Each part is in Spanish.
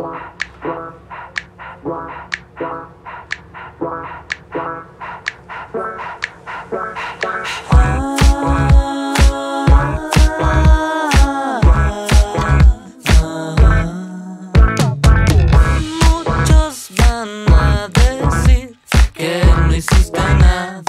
Muchos van a decir que no hiciste nada,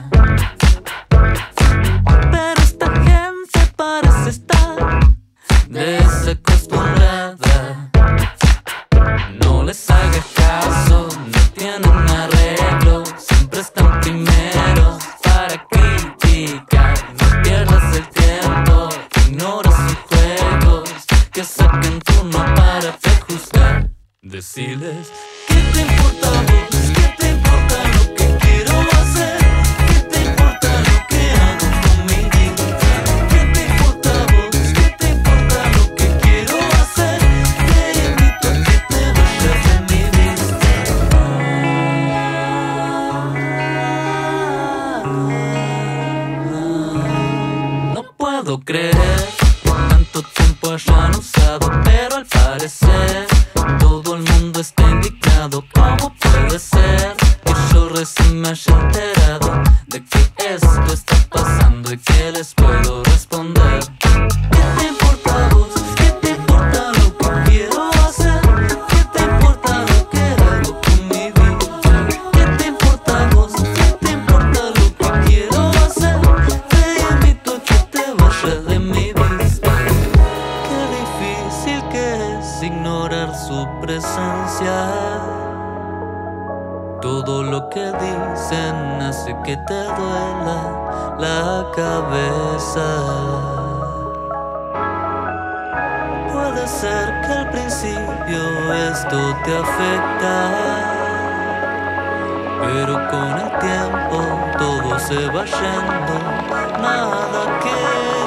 pero esta gente parece estar desacostumbrada. No les hagas caso, no tienen arreglo, siempre están primeros para criticar. No pierdas el tiempo, ignora sus juegos, que saquen turno para prejuzgar. Deciles, ¿qué te importa a vos? ¿Qué te importa lo que quiero hacer? ¿Qué te importa lo que hago con mi vida? ¿Qué te importa a vos? ¿Qué te importa lo que quiero hacer? Te invito a que te vayas de mi vista. No puedo creer tanto tiempo hayan usado, pero al parecer todo el mundo está indignado. ¿Cómo puede ser que yo recién me haya enterado de que esto está pasando y que les puedo responder? ¿Qué te importa a vos? ¿Qué te importa lo que quiero hacer? ¿Qué te importa lo que hago con mi vida? ¿Qué te importa a vos? ¿Qué te importa lo que quiero hacer? Te invito a que te vayas de mi vista. Qué difícil que es ignorar su presencia. Todo lo que dicen hace que te duela la cabeza. Puede ser que al principio esto te afecta, pero con el tiempo todo se va yendo, nada queda.